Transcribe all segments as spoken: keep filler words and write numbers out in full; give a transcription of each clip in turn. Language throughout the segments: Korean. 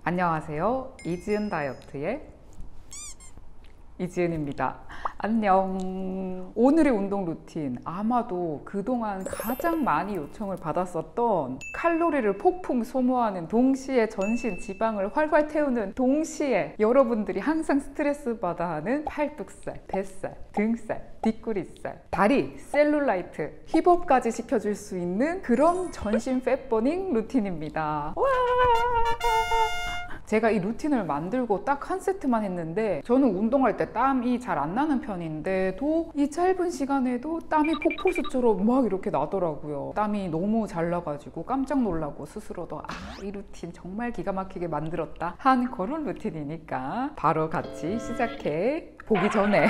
안녕하세요. 이지은 다이어트의 이지은입니다. 안녕. 오늘의 운동 루틴, 아마도 그동안 가장 많이 요청을 받았었던 칼로리를 폭풍 소모하는 동시에 전신 지방을 활활 태우는 동시에 여러분들이 항상 스트레스 받아 하는 팔뚝살, 뱃살, 등살, 뒷구리살, 다리, 셀룰라이트, 힙업까지 시켜줄 수 있는 그런 전신 팻버닝 루틴입니다. 와! 제가 이 루틴을 만들고 딱 한 세트만 했는데, 저는 운동할 때 땀이 잘 안 나는 편인데도 이 짧은 시간에도 땀이 폭포수처럼 막 이렇게 나더라고요. 땀이 너무 잘 나가지고 깜짝 놀라고 스스로도 아, 이 루틴 정말 기가 막히게 만들었다 한 그런 루틴이니까 바로 같이 시작해 보기 전에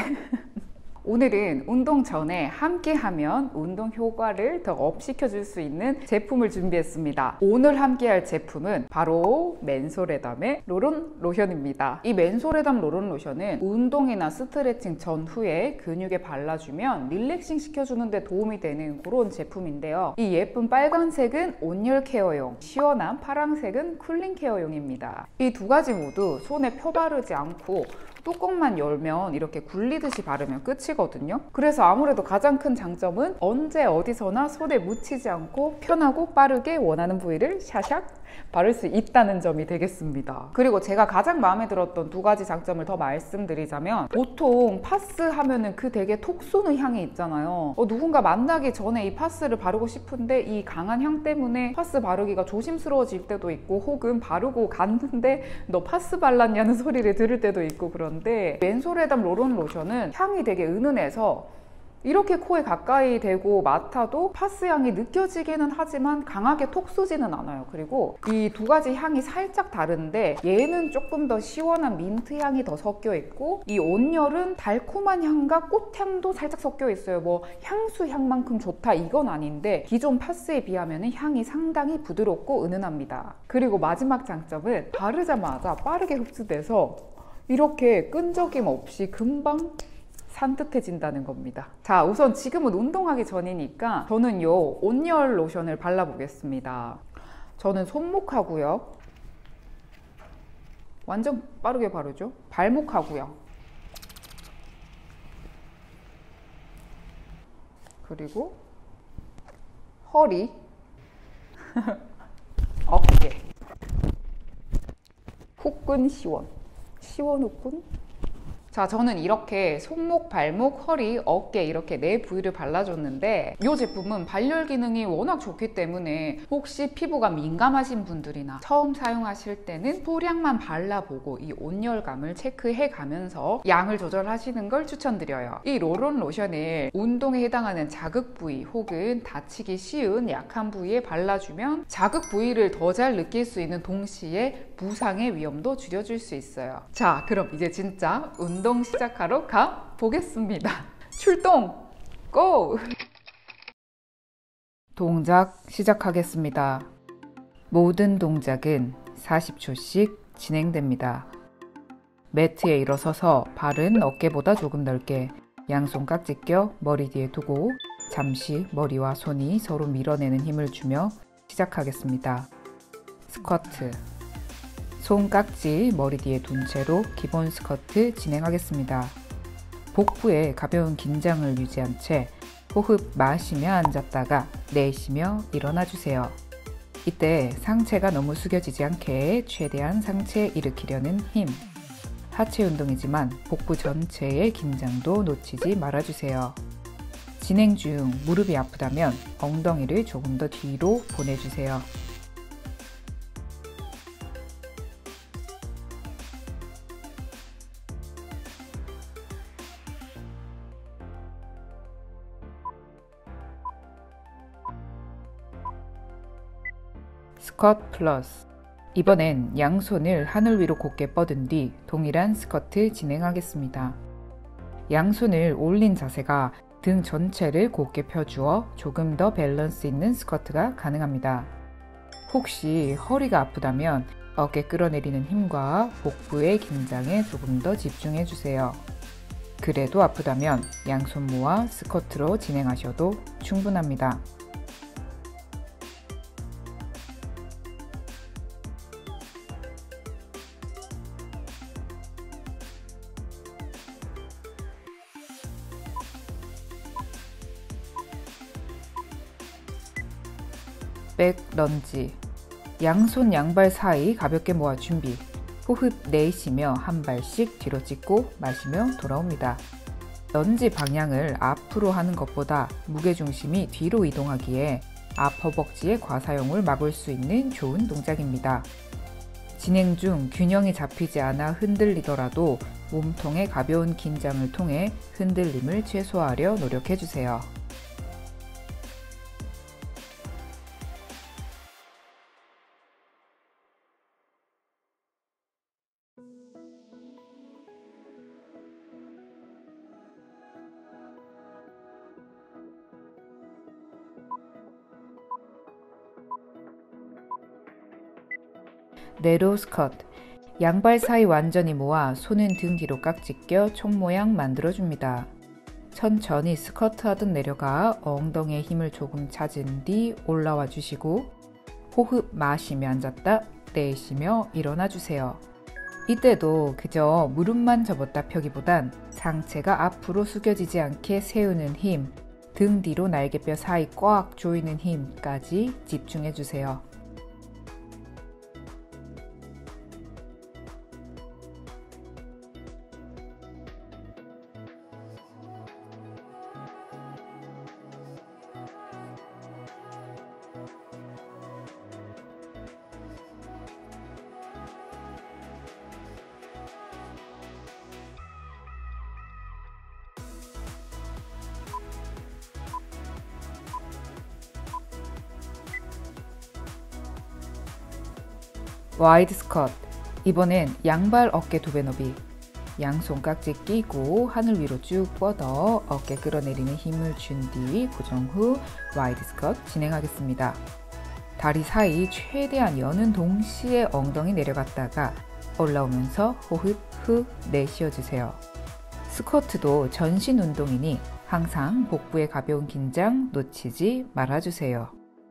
오늘은 운동 전에 함께 하면 운동 효과를 더 업 시켜줄 수 있는 제품을 준비했습니다. 오늘 함께 할 제품은 바로 맨소레담의 롤온 로션입니다. 이 맨소레담 롤온 로션은 운동이나 스트레칭 전후에 근육에 발라주면 릴렉싱 시켜주는 데 도움이 되는 그런 제품인데요. 이 예쁜 빨간색은 온열 케어용, 시원한 파란색은 쿨링 케어용입니다. 이 두 가지 모두 손에 펴 바르지 않고 뚜껑만 열면 이렇게 굴리듯이 바르면 끝이거든요. 그래서 아무래도 가장 큰 장점은 언제 어디서나 손에 묻히지 않고 편하고 빠르게 원하는 부위를 샤샥 바를 수 있다는 점이 되겠습니다. 그리고 제가 가장 마음에 들었던 두 가지 장점을 더 말씀드리자면, 보통 파스 하면은 그 되게 톡 쏘는 향이 있잖아요. 어, 누군가 만나기 전에 이 파스를 바르고 싶은데 이 강한 향 때문에 파스 바르기가 조심스러워질 때도 있고, 혹은 바르고 갔는데 너 파스 발랐냐는 소리를 들을 때도 있고 그런데, 맨소레담 롤온 로션은 향이 되게 은은해서 이렇게 코에 가까이 대고 맡아도 파스 향이 느껴지기는 하지만 강하게 톡 쏘지는 않아요. 그리고 이 두 가지 향이 살짝 다른데, 얘는 조금 더 시원한 민트 향이 더 섞여 있고, 이 온열은 달콤한 향과 꽃향도 살짝 섞여 있어요. 뭐 향수 향만큼 좋다 이건 아닌데, 기존 파스에 비하면 향이 상당히 부드럽고 은은합니다. 그리고 마지막 장점은 바르자마자 빠르게 흡수돼서 이렇게 끈적임 없이 금방 산뜻해진다는 겁니다. 자, 우선 지금은 운동하기 전이니까 저는 요 온열 로션을 발라보겠습니다. 저는 손목하고요, 완전 빠르게 바르죠. 발목하고요, 그리고 허리, 어깨, 후끈 시원, 시원 후끈. 자, 저는 이렇게 손목, 발목, 허리, 어깨 이렇게 네 부위를 발라줬는데, 이 제품은 발열 기능이 워낙 좋기 때문에 혹시 피부가 민감하신 분들이나 처음 사용하실 때는 소량만 발라보고 이 온열감을 체크해 가면서 양을 조절하시는 걸 추천드려요. 이 롤온 로션을 운동에 해당하는 자극 부위 혹은 다치기 쉬운 약한 부위에 발라주면 자극 부위를 더 잘 느낄 수 있는 동시에 부상의 위험도 줄여줄 수 있어요. 자, 그럼 이제 진짜 운동 운동 시작하러 가 보겠습니다. 출동! 고! 동작 시작하겠습니다. 모든 동작은 사십 초씩 진행됩니다. 매트에 일어서서 발은 어깨보다 조금 넓게 양손 깍지 껴 머리 뒤에 두고 잠시 머리와 손이 서로 밀어내는 힘을 주며 시작하겠습니다. 스쿼트. 손 깍지 머리 뒤에 둔 채로 기본 스쿼트 진행하겠습니다. 복부에 가벼운 긴장을 유지한 채 호흡 마시며 앉았다가 내쉬며 일어나 주세요. 이때 상체가 너무 숙여지지 않게 최대한 상체 일으키려는 힘. 하체 운동이지만 복부 전체의 긴장도 놓치지 말아주세요. 진행 중 무릎이 아프다면 엉덩이를 조금 더 뒤로 보내주세요. 스쿼트 플러스. 이번엔 양손을 하늘 위로 곧게 뻗은 뒤 동일한 스쿼트 진행하겠습니다. 양손을 올린 자세가 등 전체를 곧게 펴주어 조금 더 밸런스 있는 스쿼트가 가능합니다. 혹시 허리가 아프다면 어깨 끌어내리는 힘과 복부의 긴장에 조금 더 집중해 주세요. 그래도 아프다면 양손 모아 스쿼트로 진행하셔도 충분합니다. 백 런지. 양손 양발 사이 가볍게 모아 준비. 호흡 내쉬며 한 발씩 뒤로 찍고 마시며 돌아옵니다. 런지 방향을 앞으로 하는 것보다 무게중심이 뒤로 이동하기에 앞 허벅지의 과사용을 막을 수 있는 좋은 동작입니다. 진행 중 균형이 잡히지 않아 흔들리더라도 몸통의 가벼운 긴장을 통해 흔들림을 최소화하려 노력해주세요. 네로우 스쿼트. 양발 사이 완전히 모아 손은 등 뒤로 깍지 껴 총 모양 만들어줍니다. 천천히 스쿼트 하듯 내려가 엉덩이에 힘을 조금 찾은 뒤 올라와 주시고 호흡 마시며 앉았다 내쉬며 일어나 주세요. 이때도 그저 무릎만 접었다 펴기보단 상체가 앞으로 숙여지지 않게 세우는 힘, 등 뒤로 날개뼈 사이 꽉 조이는 힘까지 집중해 주세요. 와이드 스쿼트. 이번엔 양발 어깨 두 배 너비. 양손 깍지 끼고 하늘 위로 쭉 뻗어 어깨 끌어내리는 힘을 준 뒤 고정 후 와이드 스쿼트 진행하겠습니다. 다리 사이 최대한 여는 동시에 엉덩이 내려갔다가 올라오면서 호흡 후 내쉬어주세요. 스쿼트도 전신 운동이니 항상 복부의 가벼운 긴장 놓치지 말아주세요.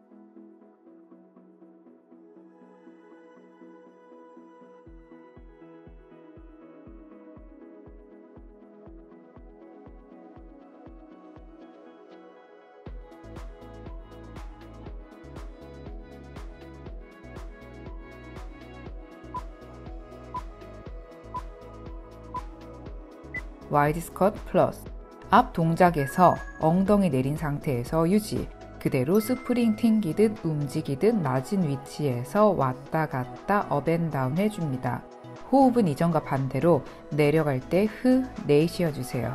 와이드 스쿼트 플러스. 앞 동작에서 엉덩이 내린 상태에서 유지. 그대로 스프링 튕기듯 움직이듯 낮은 위치에서 왔다 갔다 업앤다운 해줍니다. 호흡은 이전과 반대로 내려갈 때 흐 내쉬어주세요.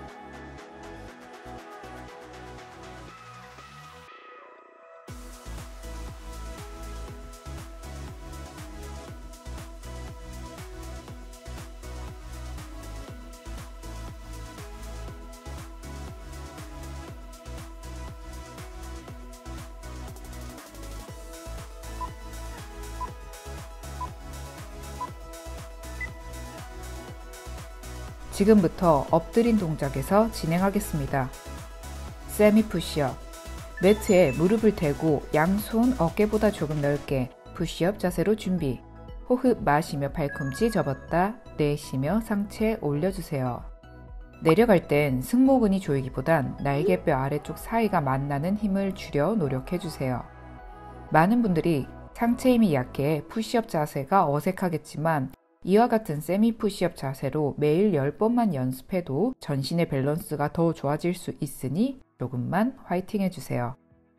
지금부터 엎드린 동작에서 진행하겠습니다. 세미 푸시업. 매트에 무릎을 대고 양손 어깨보다 조금 넓게 푸시업 자세로 준비. 호흡 마시며 팔꿈치 접었다 내쉬며 상체 올려주세요. 내려갈 땐 승모근이 조이기보단 날개뼈 아래쪽 사이가 만나는 힘을 줄여 노력해주세요. 많은 분들이 상체 힘이 약해 푸시업 자세가 어색하겠지만 이와 같은 세미 푸시업 자세로 매일 열 번만 연습해도 전신의 밸런스가 더 좋아질 수 있으니 조금만 화이팅 해주세요.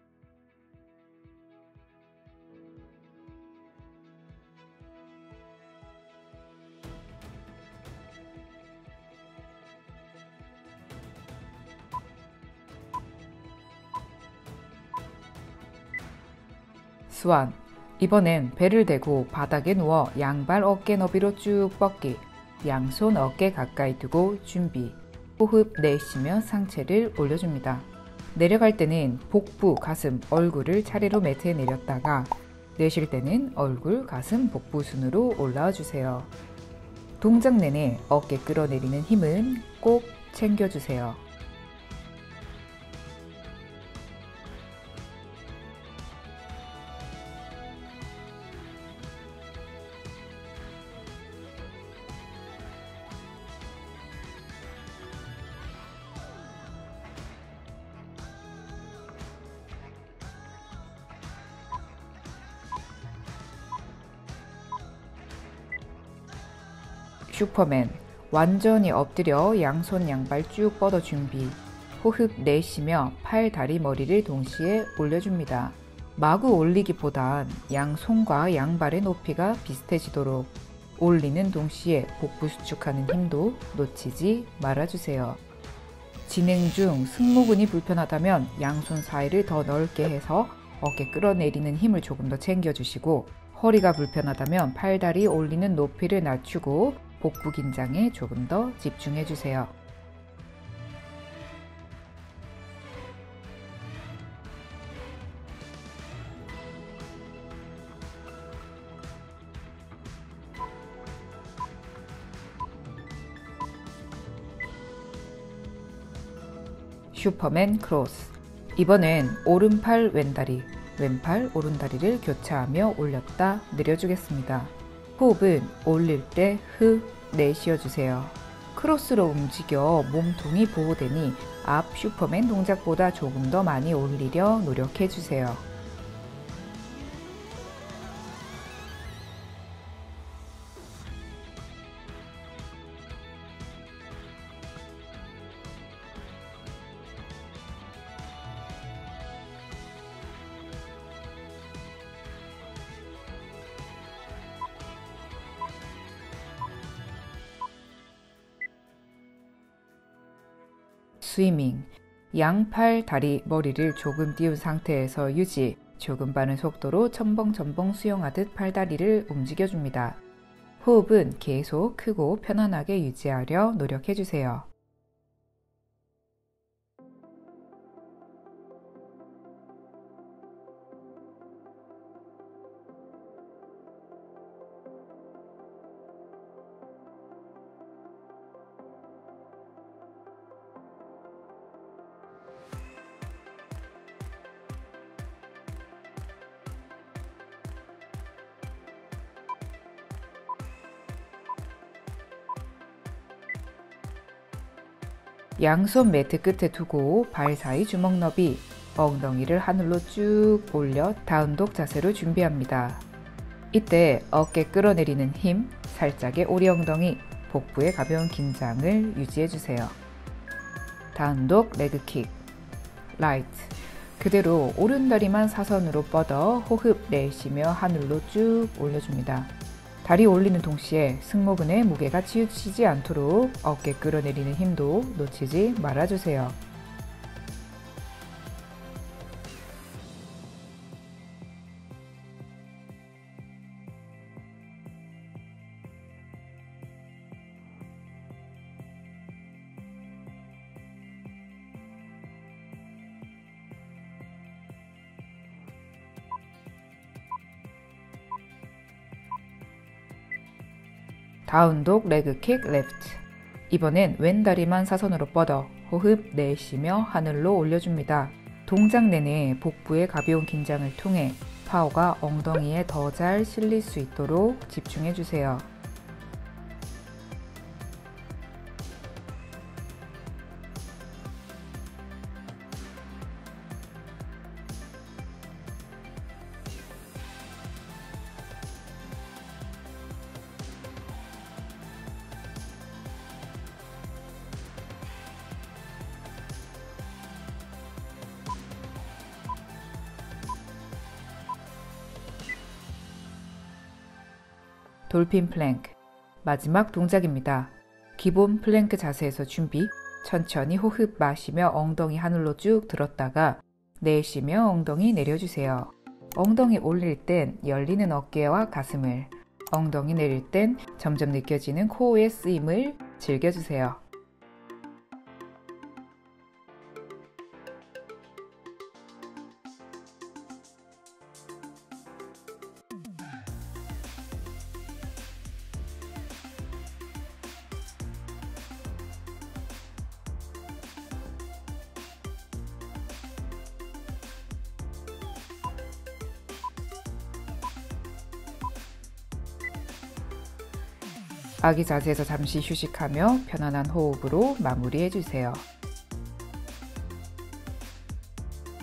스완. 이번엔 배를 대고 바닥에 누워 양발 어깨 너비로 쭉 뻗기. 양손 어깨 가까이 두고 준비. 호흡 내쉬며 상체를 올려줍니다. 내려갈 때는 복부, 가슴, 얼굴을 차례로 매트에 내렸다가 내쉴 때는 얼굴, 가슴, 복부 순으로 올라와 주세요. 동작 내내 어깨 끌어내리는 힘은 꼭 챙겨주세요. 슈퍼맨. 완전히 엎드려 양손 양발 쭉 뻗어 준비. 호흡 내쉬며 팔, 다리, 머리를 동시에 올려줍니다. 마구 올리기보단 양손과 양발의 높이가 비슷해지도록 올리는 동시에 복부 수축하는 힘도 놓치지 말아주세요. 진행 중 승모근이 불편하다면 양손 사이를 더 넓게 해서 어깨 끌어내리는 힘을 조금 더 챙겨주시고, 허리가 불편하다면 팔다리 올리는 높이를 낮추고 복부 긴장에 조금 더 집중해주세요. 슈퍼맨 크로스. 이번엔 오른팔 왼다리, 왼팔 오른다리를 교차하며 올렸다 내려주겠습니다. 호흡은 올릴 때 흡, 내쉬어주세요. 크로스로 움직여 몸통이 보호되니 앞 슈퍼맨 동작보다 조금 더 많이 올리려 노력해주세요. 스위밍. 양팔, 다리, 머리를 조금 띄운 상태에서 유지. 조금 빠른 속도로 첨벙첨벙 수영하듯 팔다리를 움직여줍니다. 호흡은 계속 크고 편안하게 유지하려 노력해주세요. 양손 매트 끝에 두고 발 사이 주먹 너비, 엉덩이를 하늘로 쭉 올려 다운독 자세로 준비합니다. 이때 어깨 끌어내리는 힘, 살짝의 오리 엉덩이, 복부의 가벼운 긴장을 유지해주세요. 다운독 레그킥, 라이트. 그대로 오른다리만 사선으로 뻗어 호흡 내쉬며 하늘로 쭉 올려줍니다. 다리 올리는 동시에 승모근에 무게가 치우치지 않도록 어깨 끌어내리는 힘도 놓치지 말아주세요. 다운독 레그킥 레프트. 이번엔 왼다리만 사선으로 뻗어 호흡 내쉬며 하늘로 올려줍니다. 동작 내내 복부의 가벼운 긴장을 통해 파워가 엉덩이에 더 잘 실릴 수 있도록 집중해주세요. 돌핀 플랭크. 마지막 동작입니다. 기본 플랭크 자세에서 준비. 천천히 호흡 마시며 엉덩이 하늘로 쭉 들었다가 내쉬며 엉덩이 내려주세요. 엉덩이 올릴 땐 열리는 어깨와 가슴을, 엉덩이 내릴 땐 점점 느껴지는 코어의 쓰임을 즐겨주세요. 아기 자세에서 잠시 휴식하며 편안한 호흡으로 마무리해주세요.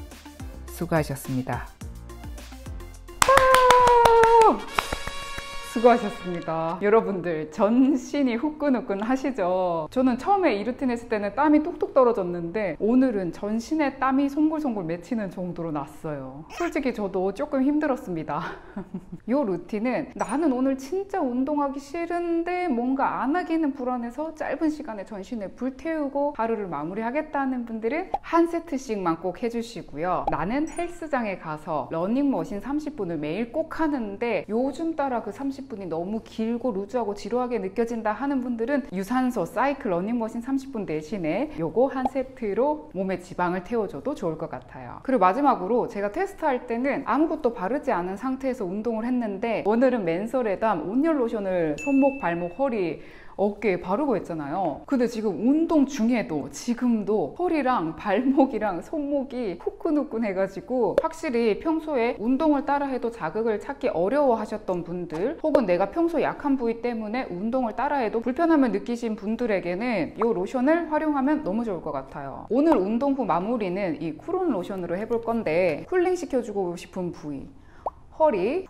수고하셨습니다. 수고하셨습니다. 여러분들 전신이 후끈후끈 하시죠? 저는 처음에 이 루틴 했을 때는 땀이 뚝뚝 떨어졌는데 오늘은 전신에 땀이 송골송골 맺히는 정도로 났어요. 솔직히 저도 조금 힘들었습니다. 이 루틴은 나는 오늘 진짜 운동하기 싫은데 뭔가 안 하기는 불안해서 짧은 시간에 전신에 불태우고 하루를 마무리하겠다는 분들은 한 세트씩만 꼭 해주시고요. 나는 헬스장에 가서 러닝머신 삼십 분을 매일 꼭 하는데 요즘 따라 그 삼십 분이 너무 길고 루즈하고 지루하게 느껴진다 하는 분들은 유산소 사이클 러닝머신 삼십 분 대신에 요거 한 세트로 몸에 지방을 태워줘도 좋을 것 같아요. 그리고 마지막으로 제가 테스트할 때는 아무것도 바르지 않은 상태에서 운동을 했는데 오늘은 맨솔에담 온열 로션을 손목, 발목, 허리, 어깨에 바르고 했잖아요. 근데 지금 운동 중에도 지금도 허리랑 발목이랑 손목이 후끈후끈 해가지고 확실히 평소에 운동을 따라 해도 자극을 찾기 어려워 하셨던 분들 혹은 내가 평소 약한 부위 때문에 운동을 따라 해도 불편함을 느끼신 분들에게는 이 로션을 활용하면 너무 좋을 것 같아요. 오늘 운동 후 마무리는 이 쿨온 로션으로 해볼 건데 쿨링 시켜주고 싶은 부위 허리,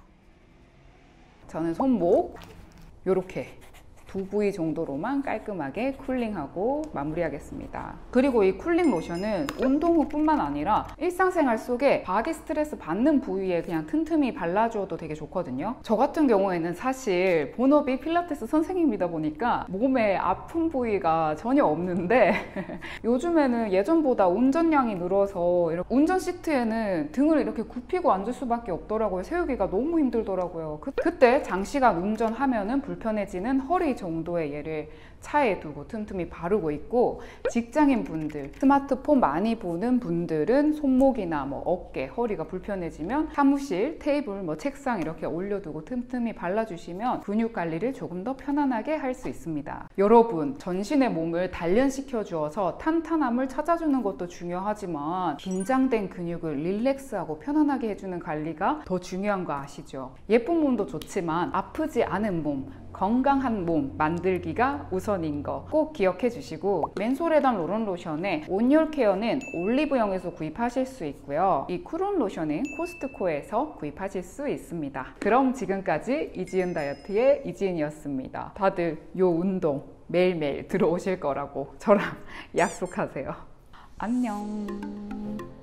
저는 손목 요렇게 두 부위 정도로만 깔끔하게 쿨링하고 마무리하겠습니다. 그리고 이 쿨링 로션은 운동 후뿐만 아니라 일상생활 속에 바디 스트레스 받는 부위에 그냥 틈틈이 발라주어도 되게 좋거든요. 저 같은 경우에는 사실 본업이 필라테스 선생님이다 보니까 몸에 아픈 부위가 전혀 없는데 요즘에는 예전보다 운전량이 늘어서 이렇게 운전 시트에는 등을 이렇게 굽히고 앉을 수밖에 없더라고요. 세우기가 너무 힘들더라고요. 그, 그때 장시간 운전하면은 불편해지는 허리 정도의 얘를 차에 두고 틈틈이 바르고 있고, 직장인 분들, 스마트폰 많이 보는 분들은 손목이나 뭐 어깨, 허리가 불편해지면 사무실, 테이블, 뭐 책상 이렇게 올려두고 틈틈이 발라주시면 근육 관리를 조금 더 편안하게 할 수 있습니다. 여러분, 전신의 몸을 단련시켜 주어서 탄탄함을 찾아주는 것도 중요하지만 긴장된 근육을 릴렉스하고 편안하게 해주는 관리가 더 중요한 거 아시죠? 예쁜 몸도 좋지만 아프지 않은 몸, 건강한 몸 만들기가 우선인 거 꼭 기억해 주시고, 맨솔에담 로런 로션의 온열 케어는 올리브영에서 구입하실 수 있고요. 이 쿨온 로션은 코스트코에서 구입하실 수 있습니다. 그럼 지금까지 이지은 다이어트의 이지은이었습니다. 다들 요 운동 매일매일 들어오실 거라고 저랑 약속하세요. 안녕.